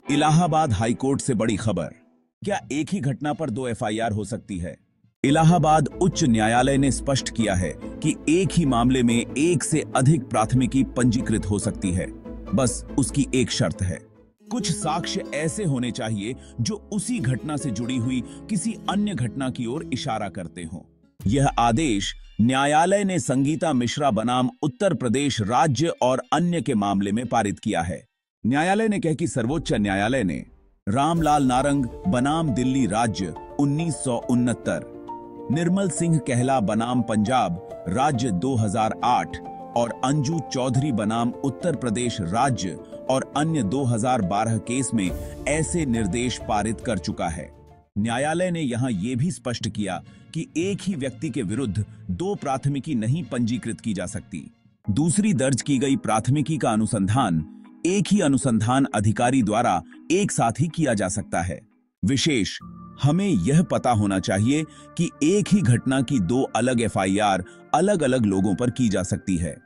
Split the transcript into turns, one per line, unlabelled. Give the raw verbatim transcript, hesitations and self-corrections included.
Allahabad high court से बड़ी खबर। क्या एक ही घटना पर दो एफ आई आर हो सकती है? इलाहाबाद उच्च न्यायालय ने स्पष्ट किया है कि एक ही मामले में एक से अधिक प्राथमिकी पंजीकृत हो सकती है। बस उसकी एक शर्त है, कुछ साक्ष्य ऐसे होने चाहिए जो उसी घटना से जुड़ी हुई किसी अन्य घटना की ओर इशारा करते हों। यह आदेश न्यायालय ने संगीता मिश्रा बनाम उत्तर प्रदेश राज्य और अन्य के मामले में पारित किया है। न्यायालय ने कहा कि सर्वोच्च न्यायालय ने रामलाल नारंग बनाम दिल्ली राज्य उन्नीस सौ उनहत्तर, निर्मल सिंह कहला बनाम पंजाब राज्य दो हज़ार आठ और अंजू चौधरी बनाम उत्तर प्रदेश राज्य और अन्य दो हज़ार बारह केस में ऐसे निर्देश पारित कर चुका है। न्यायालय ने यहां यह भी स्पष्ट किया कि एक ही व्यक्ति के विरुद्ध दो प्राथमिकी नहीं पंजीकृत की जा सकती। दूसरी दर्ज की गई प्राथमिकी का अनुसंधान एक ही अनुसंधान अधिकारी द्वारा एक साथ ही किया जा सकता है। विशेष, हमें यह पता होना चाहिए कि एक ही घटना की दो अलग एफ आई आर अलग अलग लोगों पर की जा सकती है।